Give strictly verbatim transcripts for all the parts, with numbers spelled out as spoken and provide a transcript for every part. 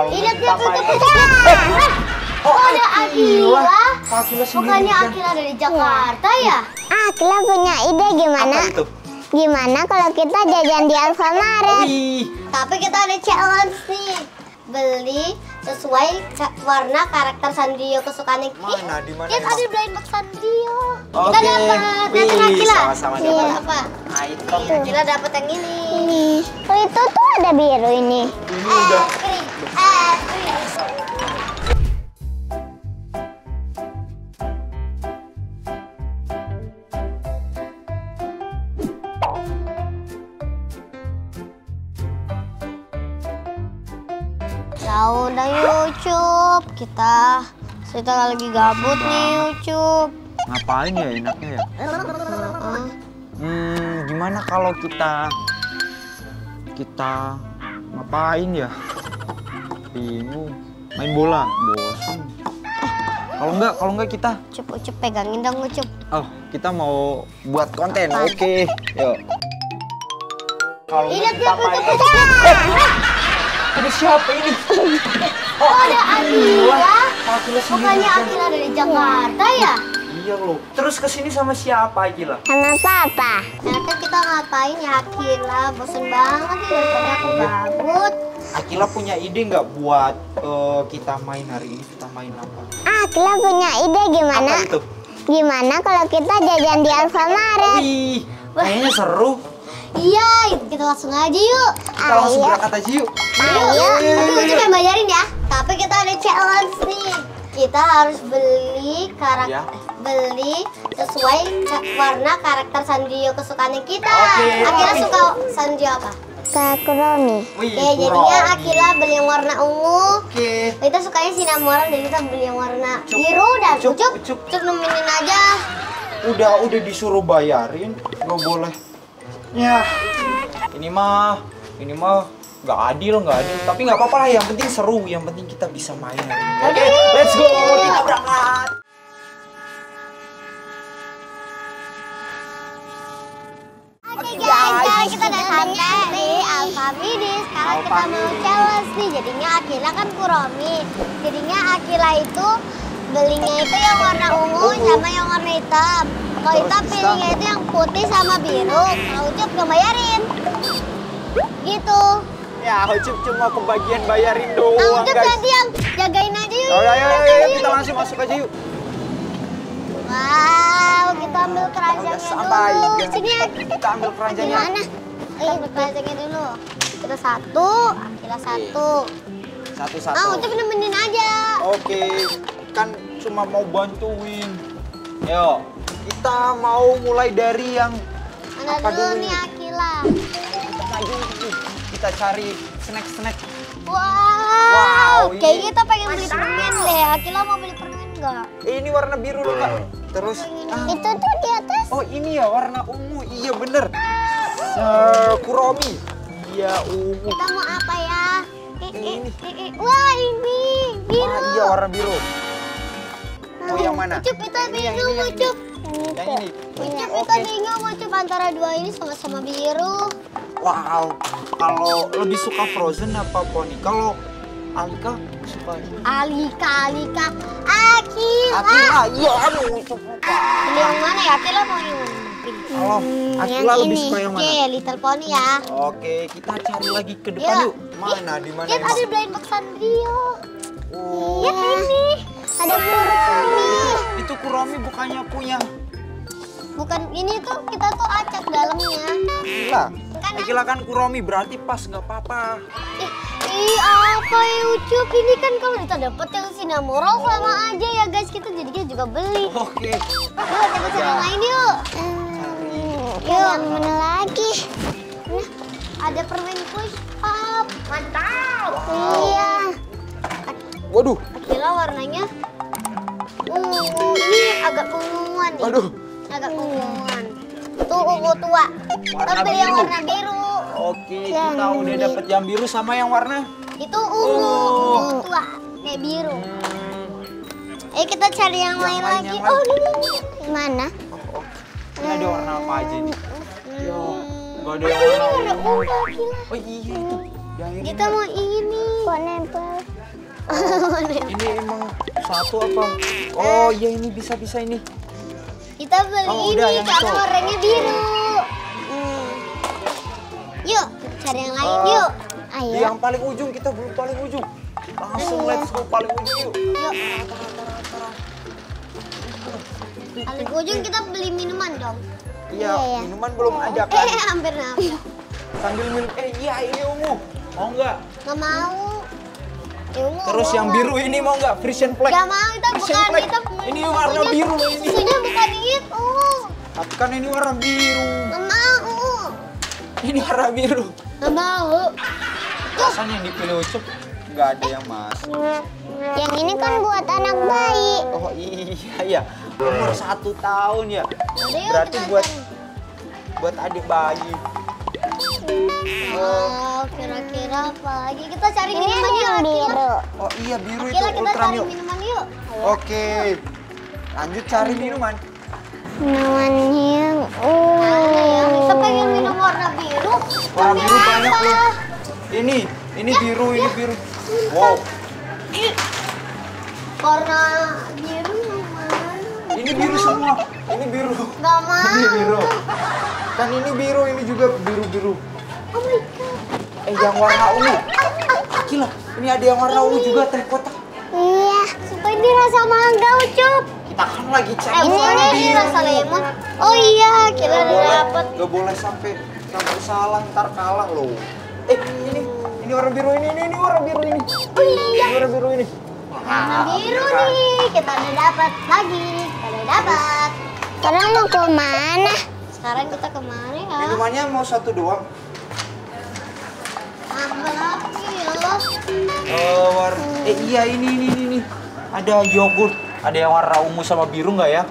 kalau Lihat kita lihat tuh, main. tuh, tuh. Oh, Oh, ada Akila. Akila sendiri. Bukannya kan? Akila dari Jakarta ya? Akila punya ide gimana? Apa itu? Gimana kalau kita jajan di Alfamaret? Wih. Tapi kita ada challenge nih. Beli sesuai ka- warna karakter Sanrio kesukaan kita. Mana, di mana Lihat emang? ada blind box Sanrio. Oke. Kita dapat. Wih, Datang Akila. sama-sama Dapat dapat. apa? Item. Nih, Akila dapat yang ini. Ini. Oh, itu tuh ada biru ini. Ini udah. Es krim. Es krim. Ya udah Yucup, kita kita lagi gabut nih Yucup. Ngapain ya enaknya ya? Hah? Hmm, gimana kalau kita kita ngapain ya? Bingung. Main bola, bosan. Kalau enggak, kalau enggak kita Ucup, Ucup pegangin dong Ucup. oh, kita mau buat konten. Oke, yuk. Kalau Lihat enggak kita lihat main. Ucup, Ucup. Ini siapa ini? Oh, ada Akila. Akila sendiri. Bukannya kan? Akila dari Jakarta ya? Iya loh. Terus kesini sama siapa Akila? Sama papa. Nah, kan kita ngapain ya Akila? Bosen banget ya daripada aku gabut. Akila punya ide nggak buat eh, kita main hari ini? Kita main apa? Akila punya ide gimana? Apa itu? Gimana kalau kita jajan di Alfamaret? Wih, kayaknya seru. Iya, kita langsung aja yuk. Kita langsung Ayo. berangkat aja yuk. Ayo, tapi Ucup yang bayarin ya. Tapi kita ada challenge nih. Kita harus beli karakter, Ya. beli sesuai ka- warna karakter Sanrio kesukaan kita. Oke. Akila suka Sanrio apa? Ke Kuromi. Wih, Oke, jadinya Kuromi. Akila beli yang warna ungu. Oke. Kita sukanya Cinnamon, jadi kita beli yang warna biru dan Ucup, Ucup, Ucup. Ucup nemenin aja. Udah udah disuruh bayarin, nggak boleh. Ya, ini mah, ini mah nggak adil, nggak adil. Tapi nggak apa-apa lah. Yang penting seru, yang penting kita bisa main hari ini. Oke, let's go, kita berangkat. Oke guys, sekarang kita udah sampai di Alfamidi. Sekarang kita mau Alfamidi. challenge nih. Jadinya Akila kan Kuromi. Jadinya Akila itu belinya itu yang warna ungu sama yang warna hitam. Kalau kita Terus pilihnya itu yang putih sama biru. Kalau Ucup yang bayarin. Gitu. Ya, Ucup cuma kebagian bayarin doang, Nah Ucup guys. nanti yang jagain aja yuk. Oh, ayo, ayo, Makan ayo, yuk. kita langsung masuk aja yuk. Wow, kita ambil keranjangnya Udah sampai. dulu. guys. Sini ya. Kita ambil keranjangnya. Gimana? Kita ambil keranjangnya dulu. Kita satu, Akila satu. Satu-satu. Ah, Ucup nemenin aja. Oke, kan cuma mau bantuin. Yo, kita mau mulai dari yang Mana apa dulu dulu nih nih? Akila? kita maju nih. Kita cari snack-snack. Wow, Wow, kayaknya ini- kita pengen beli permen deh. Akila mau beli permen nggak? Eh, ini warna biru loh, Kak. Terus ah, Itu tuh di atas. oh ini ya warna ungu. Iya bener. Eh, Kuromi. Iya ungu. Kita mau apa ya? Eh, eh, Ini. eh, eh. Wah ini biru. Wah, iya warna biru. Oh yang mana? Ucup kita Ini yang bingung, ini, yang ini. Ucup. Yang ini. Ucup Oke. kita bingung, Ucup antara dua ini sama-sama biru. Wow, kalau lebih suka Frozen apa Pony? Kalau Alika suka Alika, Alika, Akila. Akila, iya aduh lupa. Beli yang mana ya? Akila mau yang mana? Kalau Akila yang lebih ini. suka yang Oke, mana? Little Pony ya. Oke, kita cari lagi ke depan Yuk. yuk. Mana di mana? Lihat ada blind box Sanrio. Oh, Lihat ini. Ada Kuromi. itu Kuromi bukannya punya. Bukan ini tuh kita tuh acak dalamnya. Gila. Kan Akila kan Kuromi berarti pas nggak apa-apa. ih, ih apa ya Ucup ini kan kalau kita dapet yang Cinnamoroll sama aja ya guys, kita jadinya juga beli. Oke. Yuk kita cari yang lain yuk. Yuk, yang mana lagi? Nah, ada permen push up. Mantap. Wow. Iya. Waduh, Akila warnanya ungu. Ini agak unguan nih. waduh. Agak unguan. Tuh ungu tua. Warna Kita beli yang biru. warna biru. Oke, kita udah dapet yang biru sama yang warna. Itu ungu, Oh. ungu tua. Kayak biru. Hmm. Eh kita cari yang, Yang lain lain, lagi. yang Oh lain. ini, ini. Mana? Oh, oh. Ini ada warna apa aja nih? Yo, nggak ada Oh, yang ini warna warna ungu. ungu gila. Oh iya itu. Yang ini. Kita mau ini. Kok nempel? Ini emang satu apa? Oh iya ini bisa bisa ini. Kita beli Oh, ini udah, yang karena itu. warnanya biru. Hmm. Yuk, kita cari yang lain Eh, yuk. Di Ayo. yang paling ujung kita belum paling ujung. Langsung Iya. let's go paling ujung yuk. Yuk. Paling ujung kita beli minuman dong. Iya, Iya, iya. minuman belum ada kan? Eh, hampir nabrak. Sambil minum. Eh iya ini ungu. Mau nggak? Nggak mau. Ya, ungu, Terus ungu, yang nggak. biru ini mau nggak? Frisian flag. Nggak mau, kita Frisian bukan flag. kita. Ini warna susunya- biru loh ini. Susunya bukan itu. Tapi kan ini warna biru. Nggak mau. Ini warna biru. Nggak mau. Rasanya yang dipilih Ucup nggak ada yang masuk. Yang ini kan buat anak bayi. Oh iya ya. Umur satu tahun ya. Yaudah, yuk, Berarti kita buat cari. buat adik bayi. Oh, kira-kira apa lagi? Kita cari Ini minuman ada yuk. yang Akila. biru. Oh iya biru itu Akila, kita ultra cari milk. minuman yuk. Oke. Lanjut cari minuman. Minuman yang Mana ya? Kita uh. pengen minum warna biru. Warna tapi biru banyak apa? loh. Ini, ini biru, ini biru. Wow, Warna biru yang mana? ini biru semua. Ini biru. Gak mau. Ini biru. Kan ini biru, ini juga biru-biru. Oh my god. Eh yang warna ungu. Gila, ini ada yang warna ungu juga teh kotak. Iya. Sumpah ini rasa mangga, Ucup. Kita kan lagi cek Eh, warna bukan ini biru. rasa lemon. Oh iya, kita Gak udah boleh, dapet. gak boleh sampai sampai salah ntar kalah loh. Eh ini, ini warna biru ini, ini, ini warna biru ini. Oh iya. Ini warna biru ini. Warna biru nih, kita udah dapat lagi. Kita udah dapat. Sekarang mau ke mana? Sekarang kita kemana ya? Minumannya mau satu doang. Ambil apa ya? Eh, war- eh iya ini ini ini ini. Ada yogurt. Ada yang warna ungu sama biru nggak ya?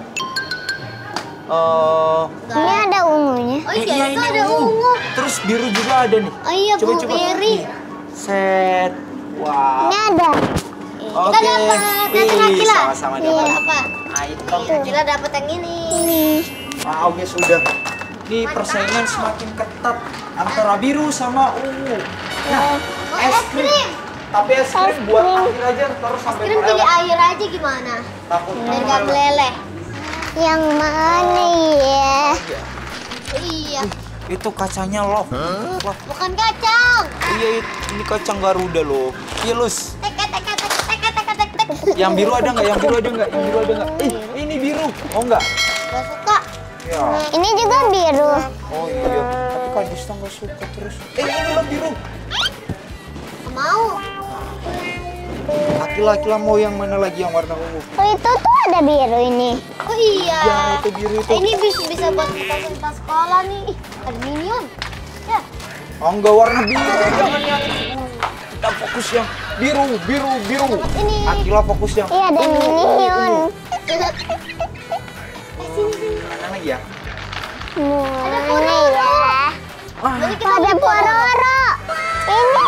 Eh Ini ada ungunya. Oh eh, iya, itu ini ada ungu. Terus biru juga ada nih. Oh iya, blueberry. Nih. Set. Wow. Ini ada. Eh, Kita dapat. Nanti Wih, lagi lah. sama-sama Dapat dapat. apa? Item. Kita dapat yang ini. Ini. Wow, guys sudah. Ini persaingan semakin ketat antara biru sama ungu. Nah, Oh, es krim. Tapi es krim Es buat krim. akhir aja terus sampai Krim meleleh. pilih air aja gimana? Takut Biar gak meleleh. Yang mana ya? Iya, Itu kacanya love. Love. bukan kacang. Iya, it- ini kacang Garuda loh. Kilus. Tek tek tek tek tek tek tek tek tek. Yang biru ada nggak? Yang biru ada nggak? Yang biru ada nggak? Ih, ini biru. Mau nggak? Gak suka. Ya. Ini juga biru. Oh iya. Tapi Kak Dista nggak suka terus. Eh, ini loh biru. Gak mau. Akila-akila mau yang mana lagi yang warna ungu? Oh itu tuh ada biru ini. Oh iya. Ya, itu biru itu. Ini bisa bisa buat kita kita sekolah nih. Ih, ada minion. Ya. Oh, nggak warna biru. Jangan yang itu. Kita fokus yang biru, biru, biru. Ini. Akila fokus yang Iya ada minion. Eh sini sini. mana lagi ya? Mana ya? Ah, Jadi kita Ada beli pororo. Ini.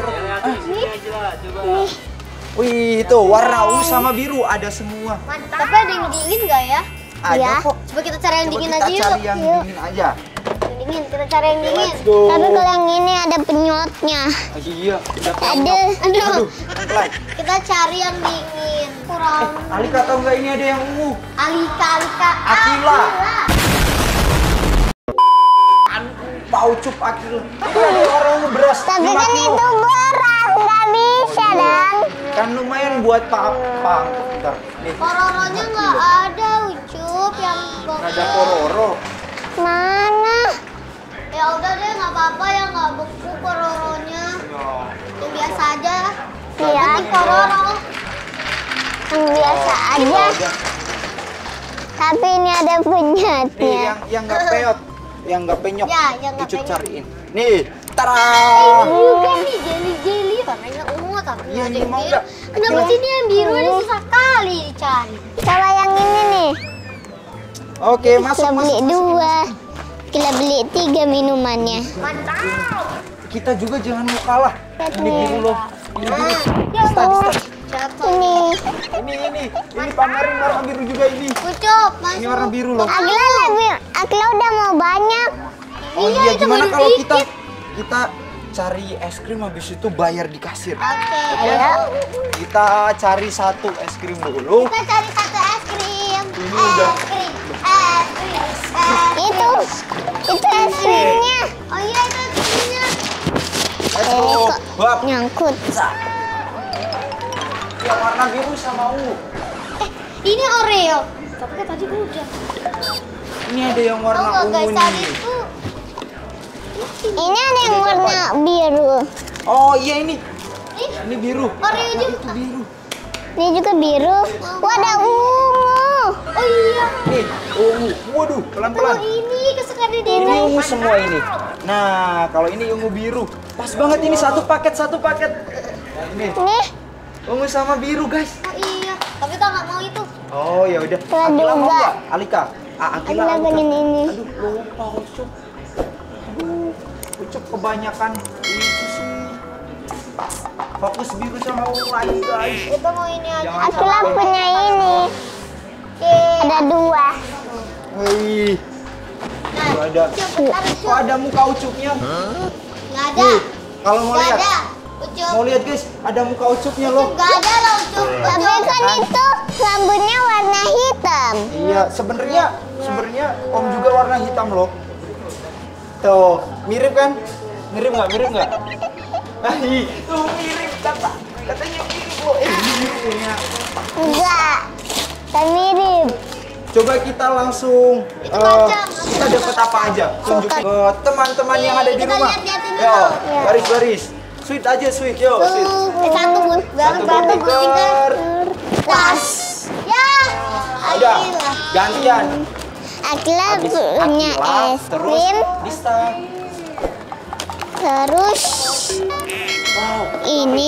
Nih. wih, itu warna ungu sama biru ada semua. Mantap. Tapi ada yang dingin nggak ya? Ada Ya. kok. Coba kita cari yang Coba dingin kita aja yuk. cari yang Yuk. dingin aja. Yang dingin, kita cari yang dingin. Let's go. Tapi kalau yang ini ada penyotnya. Oh, iya, udah Ada. penyok. Aduh. Aduh, pelan. Kita cari yang dingin. Kurang. Alika tahu nggak ini ada yang ungu? Alika, Alika. Akila. Pau cup Akila. Itu ada orang ungu beras. Tapi lima kan kilo. itu beras nggak bisa dong. Kan lumayan buat pang. Bentar. Nih, Kororonya nggak ada, Ucup. Yang nggak ada kororo. Mana? Ya udah deh, nggak apa-apa ya, nggak beku kororonya. Yang biasa aja. Iya. Nanti kororo. Yang biasa aja. Tapi ini ada Nih penyotnya. yang yang nggak peot, yang nggak penyok. Ya, yang nggak Ucup penyok. cariin. Nih, tara. Juga nih jelly-jelly, warnanya ungu tapi Iya, ada ini yang mau biru. nggak? Kenapa Akila. sini yang biru ada susah kali dicari? Kalau yang ini nih, Oke, masuk kita beli masuk. dua. Kita beli tiga minumannya. Mantap. Kita juga jangan mau kalah. Ini biru loh. Ini biru. Ya, Start, Oh, start. jatuh. ini. Ini ini ini pamerin warna biru juga ini. Ucup, Ini warna masuk. biru loh. Akila lebih, Akila udah mau banyak. Oh Iya, iya, itu gimana baru kalau dikit. kita kita cari es krim habis itu bayar di kasir? Oke. Ayo. Kita kita cari satu es krim dulu. Kita cari satu es krim. Ini es udah. krim. Es krim. Es krim. Itu, itu es krimnya. Oh iya itu es krimnya. Let's Eh, go. kok Bab. nyangkut. Yang warna biru sama ungu. Eh ini Oreo. Tapi kan tadi udah. Ini ada yang warna Oh enggak guys ungu tadi nih. tuh. Ini ada yang warna biru. Oh iya ini. Ih, Ini biru. Oreo Nah, juga. itu biru. Ini juga biru. Wah, ada ungu. Oh iya. Nih, ungu. Waduh, Tuh pelan-pelan. ini kesukaan Ini Dede. ungu semua ini. Nah, kalau ini ungu biru. Pas banget ini satu paket, satu paket. Ini Nih, ungu sama biru, guys. Oh iya. Tapi kita nggak mau itu. Oh, ya udah. Kita Akila mau juga. nggak? Alika. Ah, Akila. Akila Alika. pengen ini. Aduh, lupa Ucup. Aduh, Ucup kebanyakan itu sih. Fokus biru sama ungu lagi, guys. Kita mau ini aja. Jangan Akila punya ini. Oke. Ada dua. Wih, Nah, tuh ada. Ucup, bentar, Oh, Ucup. ada muka Ucupnya. Nggak ada. Nih, kalau mau Nggak lihat, ada. Ucup. mau lihat guys, ada muka Ucupnya loh. Nggak ada loh Ucup. Tapi kan itu rambutnya warna hitam. Iya, sebenarnya sebenarnya Om juga warna hitam loh. Tuh, mirip kan? Mirip nggak? Mirip nggak? Ah, ih, tuh mirip kata. Katanya mirip loh. Eh, ini mirip punya. Enggak. Kan mirip. Coba kita langsung Itu eh, macam. kita dapat apa aja? Tunjuk Suka. ke teman-teman yang ada di Kita rumah. lihat-lihatin Yo, dulu. Ya. baris-baris. Sweet aja, sweet. Yo, sweet. Tuh, eh, satu bun. Satu Satu buntiker. Pas. Ya. Udah, Alhamdulillah. gantian. Akila Habis punya Akila, es terus krim. Dista. Terus Wow, ini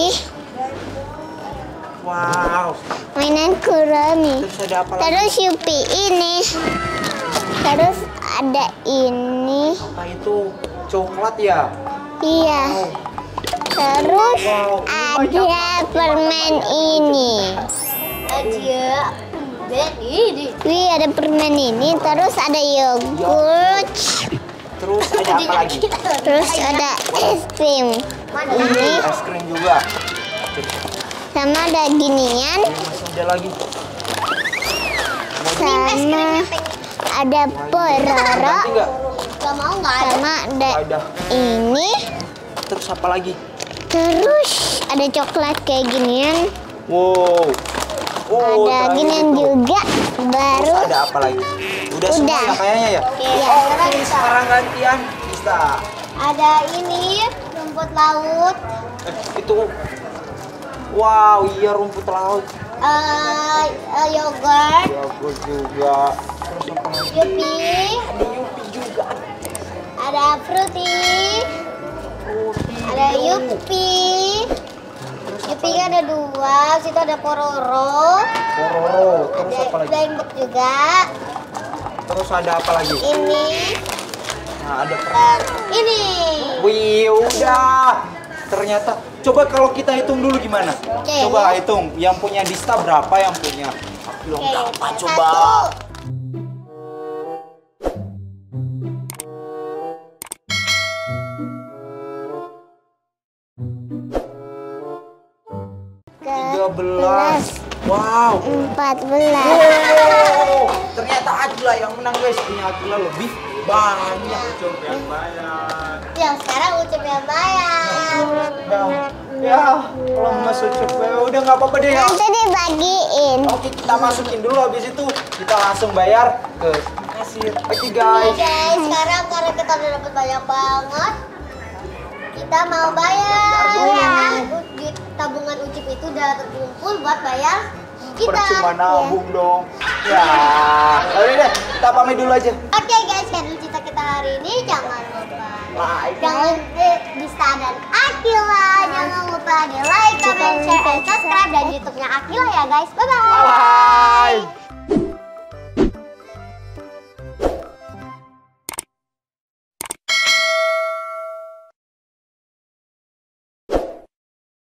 wow. mainan Kurami. Terus ada apa lagi? Terus Yupi ini. Terus ada ini. Apa itu? Coklat ya? Iya. Terus Wow, ini ada permen ini. Aja. Ben ini. Wih, ada permen ini. Terus ada yogurt. Terus ada apa lagi? Terus ada es krim. Mana? Wih, es krim juga. Sama ada ginian. Ini masih ada lagi. Sama ada pororo. Ganti nggak? Gak mau nggak ada. Sama ada Ada. ini. Terus apa lagi? Terus ada coklat kayak ginian. Wow. Oh, Ada terakhir ginian itu. juga. Baru Terus ada apa lagi? Udah, semua Udah. ya kayaknya ya? Oke, Iya. sekarang Oke, kita. sekarang gantian. Dista. Ada ini rumput laut. Eh, itu. Wow, iya rumput laut. eh eh, yogurt. Yogurt juga. Terus apa lagi? Yupi. Ada Yupi juga. Ada fruity. Fruity. Ada Yupi. Yupi ada dua. Situ ada pororo. Pororo. Terus Ada apa lagi? Blank juga. Terus ada apa lagi? Ini. Nah, ada per- Dan ini. Wih, udah. Ternyata, coba kalau kita hitung dulu gimana? Oke. Coba hitung, yang punya Dista berapa, yang punya Akila Oke, berapa? satu. Coba. tiga belas. Wow. empat belas. Wow. Ternyata Akila yang menang guys. Punya Akila lebih banyak. Coba yang banyak. Ya sekarang Ucup yang bayar. Ya, ya, kalau Mas Ucup ya udah nggak apa-apa deh ya. Nanti dibagiin. Oke, kita masukin dulu, habis itu kita langsung bayar ke kasir. Oke Oke guys. guys, sekarang karena kita udah dapat banyak banget, kita mau bayar. Iya. Di tabungan Ucup itu udah terkumpul buat bayar kita. Percuma nabung dong. Ya, udah deh, kita pamit dulu aja. Oke guys, channel cerita kita hari ini jangan lupa Like. jangan eh, Dista dan Akila jangan lupa di like, comment, share, and subscribe dan YouTube-nya Akila ya guys. Bye bye. Bye.